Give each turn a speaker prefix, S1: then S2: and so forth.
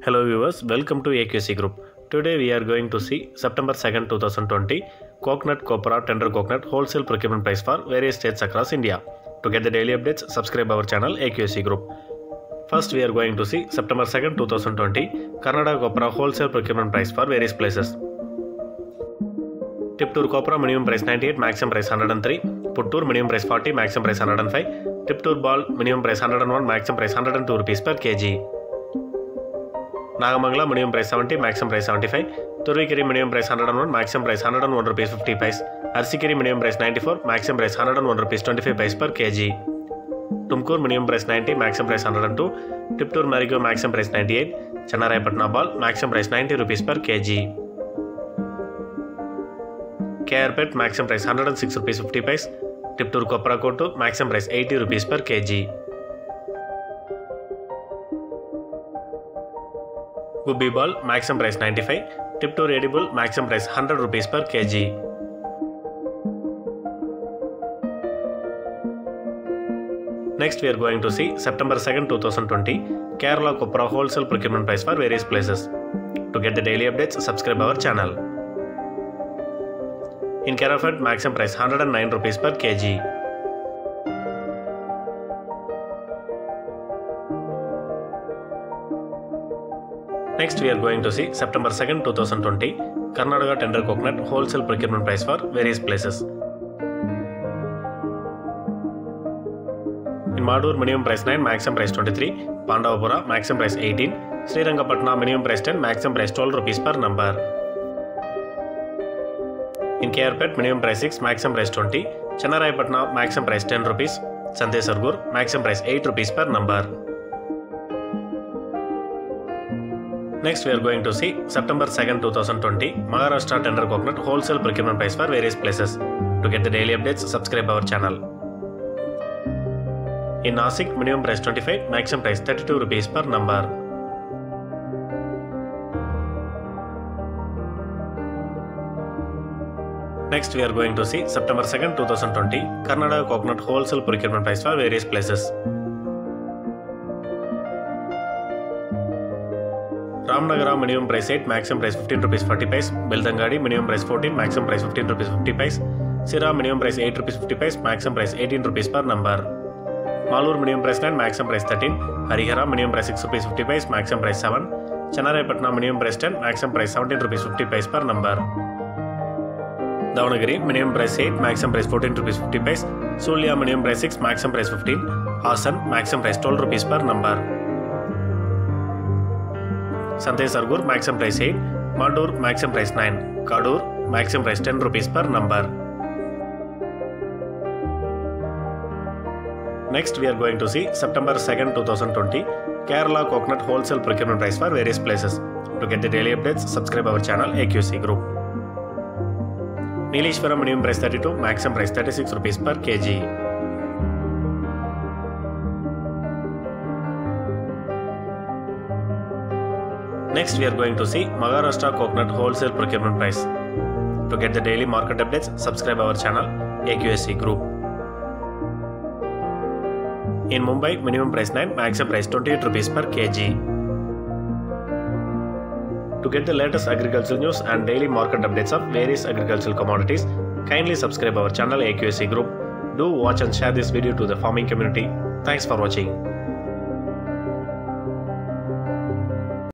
S1: Hello viewers, welcome to AQC Group. Today we are going to see September 2nd, 2020 coconut, copra, tender coconut wholesale procurement price for various states across India. To get the daily updates, subscribe our channel AQC Group. First we are going to see September 2nd, 2020 Karnataka copra wholesale procurement price for various places. Tiptur copra minimum price 98, maximum price 103. Puttur minimum price 40, maximum price 105. Tiptur ball minimum price 101, maximum price 102 rupees per kg. Nagamangala minimum price 70, maximum price 75. Turvikeri minimum price 101, maximum price 101 rupees 50 paise. Arsikeri minimum price 94, maximum price 101 rupees 25 paise per kg. Tumkur minimum price 90, maximum price 102. Tiptur Marigo maximum price 98. Chennaraipatna ball maximum price 90 rupees per kg. KRPET maximum price 106 rupees 50 paise. Tiptur Copra Kotu maximum price 80 rupees per kg. Gubbi ball maximum price 95. Tiptur edible maximum price 100 rupees per kg. Next we are going to see September 2nd, 2020 Kerala copra wholesale procurement price for various places. To get the daily updates, subscribe our channel. In Kerala, maximum price 109 rupees per kg. Next we are going to see September 2nd, 2020 Karnataka tender coconut wholesale procurement price for various places. In Madur minimum price 9, maximum price 23. Pandavapura maximum price 18. Srirangapatna minimum price 10, maximum price 12 rupees per number. In KRPET minimum price 6, maximum price 20. Chennaraipatna maximum price 10 rupees. Sante Sargur maximum price 8 rupees per number. Next we are going to see September 2nd, 2020 Maharashtra tender coconut wholesale procurement price for various places. To get the daily updates, subscribe our channel. In Nasik minimum price 25, maximum price 32 rupees per number. Next we are going to see September 2nd, 2020 Karnataka coconut wholesale procurement price for various places. Ramnagara minimum price 8, maximum price 15 rupees 40 paise. Beltangadi minimum price 14, maximum price 15 rupees 50 paise. Sira minimum price 8 rupees 50 paise, maximum price 18 rupees per number. Malur minimum price 9, maximum price 13. Harihara minimum price 6 rupees 50 paise, maximum price 7. Chennaraipatna minimum price 10, maximum price 17 rupees 50 paise per number. Davanagere minimum price 8, maximum price 14 rupees 50 paise. Sulia minimum price 6, maximum price 15. Hassan maximum price 12 rupees per number. Sante Sargur maximum price 8. Madur maximum price 9. Kadur maximum price 10 rupees per number. Next we are going to see September 2nd, 2020 Kerala coconut wholesale procurement price for various places. To get the daily updates, subscribe our channel AQC Group. Neelishwaram minimum price 32, maximum price 36 rupees per kg. Next we are going to see Maharashtra coconut wholesale procurement price. To get the daily market updates, subscribe our channel AQSC Group. In Mumbai, minimum price 9, maximum price 28 rupees per kg. To get the latest agricultural news and daily market updates of various agricultural commodities, kindly subscribe our channel AQSC Group. Do watch and share this video to the farming community. Thanks for watching.